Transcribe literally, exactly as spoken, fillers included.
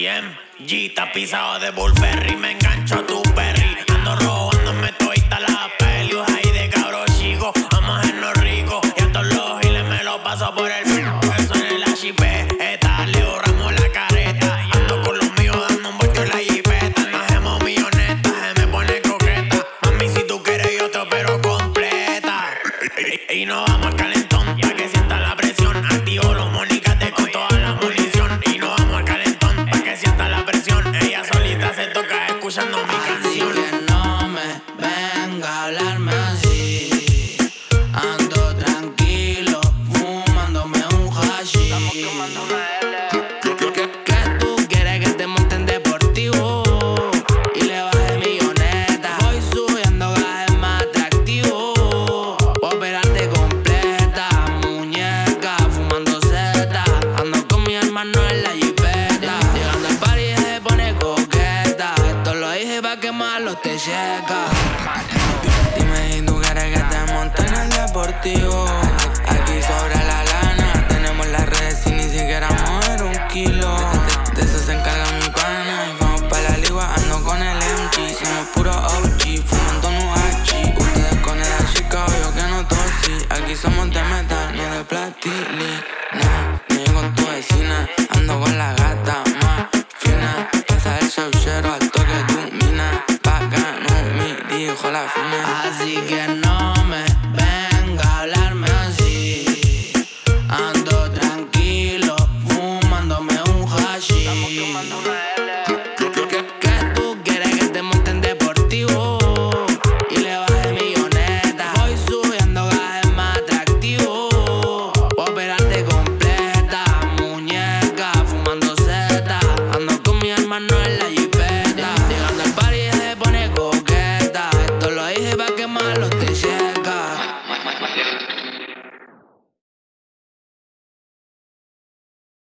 C M G tapizado de Burberry, me engancho a tu perry. Ando robándome todita la peli. Ahí de cabro chico, vamos a hacernos ricos. Y a todos los giles me lo paso por el eso en el H P. Esta le borramos la careta. Ando con los míos dando un bollo en la jipeta. Nos hacemos millonetas, se me pone coqueta. Mami, si tú quieres yo te opero completa. Y, y nos vamos al calentón pa' que sienta la presión. Activo los monicate con toda la munición. Y nos vamos al calentón pa' que sienta la presión. Ella solita se toca escuchando mi canción. Así que no me venga a hablarme así. Ando tranquilo, fumándome un hashish. Estamos tomando una L. Que tú quieres que te monten deportivo y le baje milloneta. Voy subiendo gajes más atractivo. Voy a operarte completa, muñeca, fumando seta. Ando con mi hermano en la jipeta. Llegando al party se pone coqueta. Esto lo dije pa' que malo te checa.